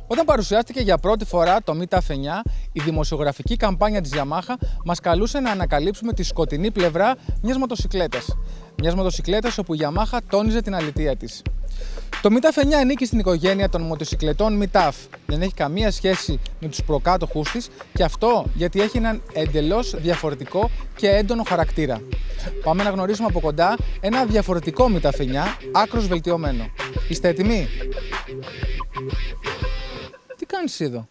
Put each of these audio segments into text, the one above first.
Όταν παρουσιάστηκε για πρώτη φορά το Mi TAF 9, η δημοσιογραφική καμπάνια της Yamaha μας καλούσε να ανακαλύψουμε τη σκοτεινή πλευρά μιας μοτοσικλέτας. Μιας μοτοσικλέτας όπου η Yamaha τόνιζε την αλητεία της. Το Mi TAF 9 ανήκει στην οικογένεια των μοτοσικλετών Mi TAF. Δεν έχει καμία σχέση με τους προκάτοχούς της και αυτό γιατί έχει έναν εντελώς διαφορετικό και έντονο χαρακτήρα. Πάμε να γνωρίσουμε από κοντά ένα διαφορετικό Mi TAF 9, άκρως βελτιωμένο. Είστε έτοιμοι? Τι κάνεις εδώ?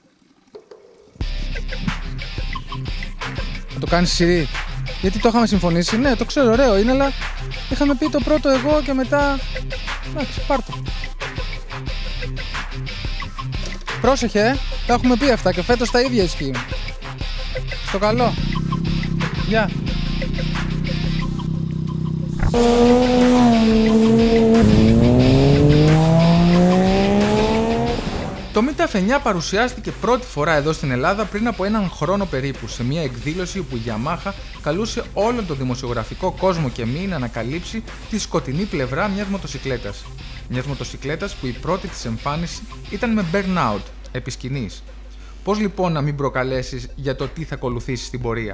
Να το κάνεις Siri? Γιατί το είχαμε συμφωνήσει? Ναι, το ξέρω, ωραίο είναι, αλλά είχαμε πει το πρώτο εγώ και μετά... Εντάξει, πάρ' το. Πρόσεχε, τα έχουμε πει αυτά και φέτος τα ίδια ισχύουν. Στο καλό. Γεια. Το Mi TAF 9 παρουσιάστηκε πρώτη φορά εδώ στην Ελλάδα πριν από έναν χρόνο περίπου, σε μια εκδήλωση όπου η Yamaha καλούσε όλον τον δημοσιογραφικό κόσμο και μη να ανακαλύψει τη σκοτεινή πλευρά μιας μοτοσικλέτας. Μιας μοτοσικλέτας που η πρώτη της εμφάνιση ήταν με burnout, επί σκηνής. Πώς λοιπόν να μην προκαλέσεις για το τι θα ακολουθήσει στην πορεία?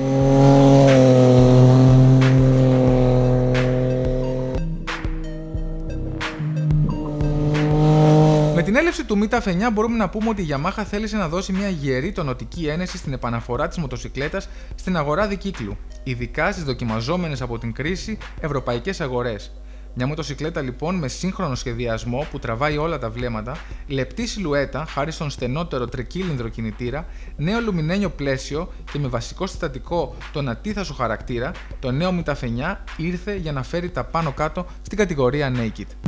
Με την έλευση του Mi TAF 9 μπορούμε να πούμε ότι η Yamaha θέλησε να δώσει μια γερή τονωτική ένεση στην επαναφορά της μοτοσικλέτας στην αγορά δικύκλου, ειδικά στις δοκιμαζόμενες από την κρίση ευρωπαϊκές αγορές. Μια μοτοσικλέτα λοιπόν με σύγχρονο σχεδιασμό που τραβάει όλα τα βλέμματα, λεπτή σιλουέτα χάρη στον στενότερο τρικύλινδρο κινητήρα, νέο αλουμινένιο πλαίσιο και με βασικό συστατικό τον ατίθασο χαρακτήρα, το νέο Mi TAF 9 ήρθε για να φέρει τα πάνω κάτω στην κατηγορία Naked.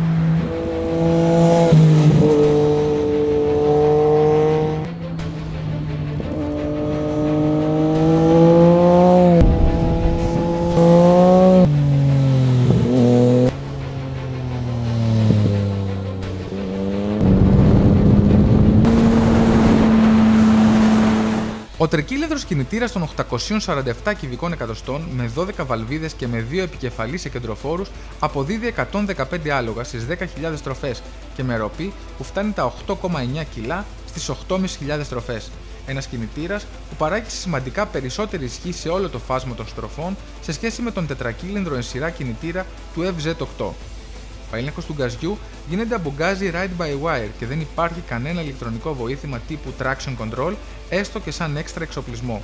Ο τρικύλινδρος κινητήρας των 847 κυβικών εκατοστών με 12 βαλβίδες και με 2 επικεφαλείς εκεντροφόρους αποδίδει 115 άλογα στις 10.000 στροφές και με ροπή που φτάνει τα 8,9 κιλά στις 8.500 στροφές. Ένας κινητήρας που παράγει σημαντικά περισσότερη ισχύ σε όλο το φάσμα των στροφών σε σχέση με τον τετρακύλινδρο εν σειρά κινητήρα του FZ8. Ο έλεγχος του γκαζιού γίνεται από γκάζι ride-by-wire και δεν υπάρχει κανένα ηλεκτρονικό βοήθημα τύπου traction control, έστω και σαν έξτρα εξοπλισμό.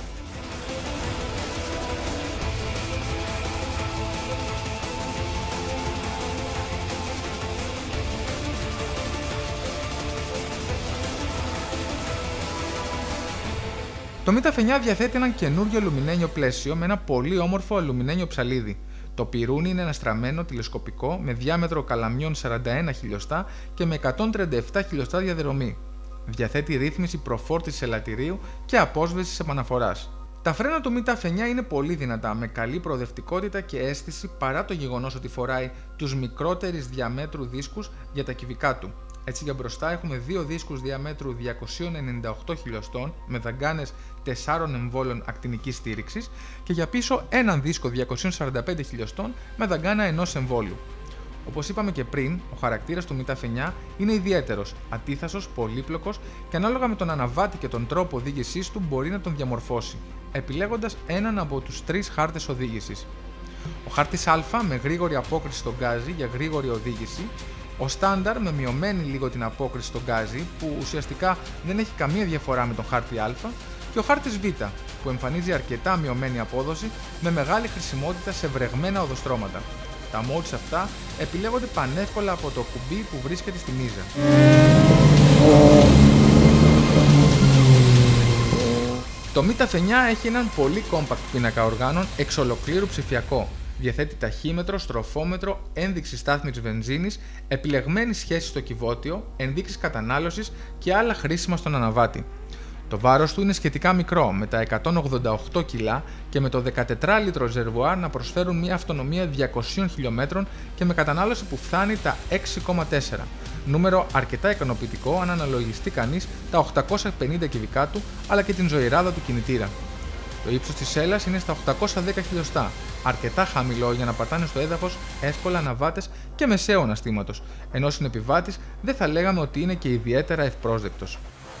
Το Mi TAF 9 διαθέτει έναν καινούριο αλουμινένιο πλαίσιο με ένα πολύ όμορφο αλουμινένιο ψαλίδι. Το πυρούνι είναι ένα στραμμένο τηλεσκοπικό με διάμετρο καλαμιών 41 χιλιοστά και με 137 χιλιοστά διαδρομή. Διαθέτει ρύθμιση προφόρτισης ελαττηρίου και απόσβεσης επαναφοράς. Τα φρένα του Mi TAF 9 είναι πολύ δυνατά, με καλή προοδευτικότητα και αίσθηση παρά το γεγονός ότι φοράει τους μικρότερης διαμέτρου δίσκους για τα κυβικά του. Έτσι για μπροστά έχουμε δύο δίσκους διαμέτρου 298 χιλιοστών με δαγκάνες 4 εμβόλων ακτινικής στήριξης και για πίσω έναν δίσκο 245 χιλιοστών με δαγκάνα 1 εμβόλου. Όπως είπαμε και πριν, ο χαρακτήρας του Mi TAF 9 είναι ιδιαίτερος, ατίθασος, πολύπλοκος και ανάλογα με τον αναβάτη και τον τρόπο οδήγησής του μπορεί να τον διαμορφώσει, επιλέγοντας έναν από τους 3 χάρτες οδήγησης. Ο χάρτης Α με γρήγορη απόκριση στο γκάζι για γρήγορη οδήγηση, ο στάνταρ με μειωμένη λίγο την απόκριση στο γκάζι που ουσιαστικά δεν έχει καμία διαφορά με τον χάρτη Α και ο χάρτης Β που εμφανίζει αρκετά μειωμένη απόδοση με μεγάλη χρησιμότητα σε βρεγμένα οδοστρώματα. Τα modes αυτά επιλέγονται πανεύκολα από το κουμπί που βρίσκεται στη μίζα. Το Mi TAF 9 έχει έναν πολύ compact πίνακα οργάνων εξ ολοκλήρου ψηφιακό. Διαθέτει ταχύμετρο, στροφόμετρο, ένδειξη στάθμης βενζίνης, επιλεγμένη σχέση στο κυβότιο, ενδείξεις κατανάλωσης και άλλα χρήσιμα στον αναβάτη. Το βάρος του είναι σχετικά μικρό, με τα 188 κιλά και με το 14 λίτρο ρεζερβουάρ να προσφέρουν μια αυτονομία 200 χιλιόμετρων και με κατανάλωση που φτάνει τα 6,4. Νούμερο αρκετά ικανοποιητικό αν αναλογιστεί κανείς τα 850 κυβικά του αλλά και την ζωηράδα του κινητήρα. Το ύψος της σέλας είναι στα 810 χιλιοστά αρκετά χαμηλό για να πατάνε στο έδαφος εύκολα ναβάτες και μεσαίου αναστήματος, ενώ συνεπιβάτης δεν θα λέγαμε ότι είναι και ιδιαίτερα ευπρόσδεκτος.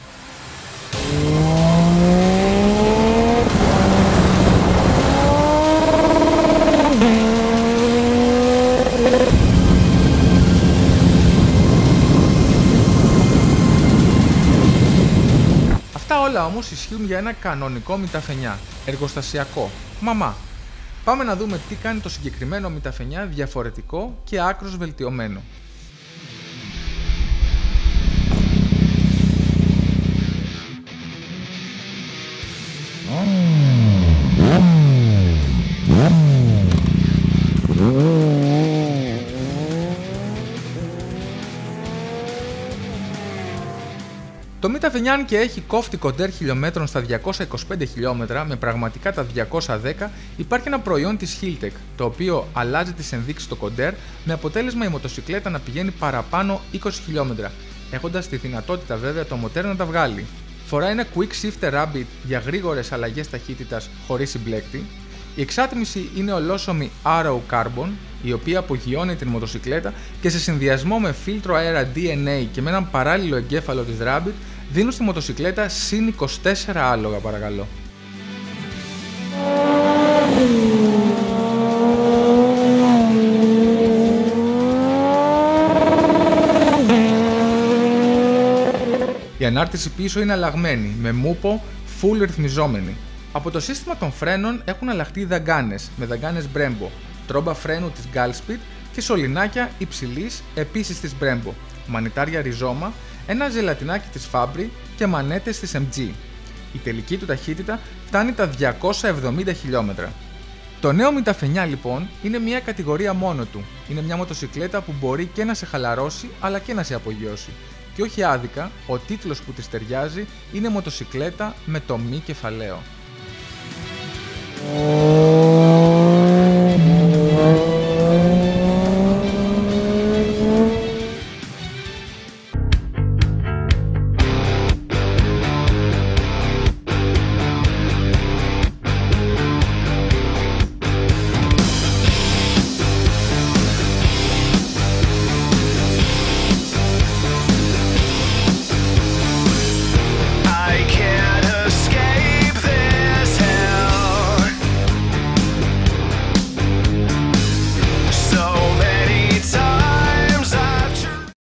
Αυτά όλα όμως ισχύουν για ένα κανονικό μηταφενιά, εργοστασιακό, μαμά. Πάμε να δούμε τι κάνει το συγκεκριμένο μηταφενιά διαφορετικό και άκρως βελτιωμένο. Το μηταφενιάν και έχει κόφτη κοντέρ χιλιόμετρων στα 225 χιλιόμετρα με πραγματικά τα 210, υπάρχει ένα προϊόν της Hiltec, το οποίο αλλάζει τις ενδείξεις στο κοντέρ με αποτέλεσμα η μοτοσικλέτα να πηγαίνει παραπάνω 20 χιλιόμετρα, έχοντας τη δυνατότητα βέβαια το μοτέρ να τα βγάλει. Φοράει ένα Quick Shifter Rabbit για γρήγορες αλλαγές ταχύτητας χωρίς συμπλέκτη. Η εξάτμιση είναι ολόσωμη Arrow Carbon, η οποία απογειώνει την μοτοσικλέτα και σε συνδυασμό με φίλτρο αέρα DNA και με έναν παράλληλο εγκέφαλο της Rabbit δίνουν στη μοτοσικλέτα συν 24 άλογα παρακαλώ. Η ανάρτηση πίσω είναι αλλαγμένη, με μούπο full ρυθμιζόμενη. Από το σύστημα των φρένων έχουν αλλάχτεί οι δαγκάνες, με δαγκάνες Brembo, τρόμπα φρένου της Gallspeed και σωληνάκια υψηλής επίσης της Brembo, μανιτάρια ριζώμα, ένα ζελατινάκι της Fabri και μανέτες της MG. Η τελική του ταχύτητα φτάνει τα 270 χιλιόμετρα. Το νέο μηταφενιά λοιπόν είναι μια κατηγορία μόνο του. Είναι μια μοτοσικλέτα που μπορεί και να σε χαλαρώσει αλλά και να σε απογειώσει. Και όχι άδικα, ο τίτλος που της ταιριάζει είναι μοτοσικλέτα με το μη κεφαλαίο.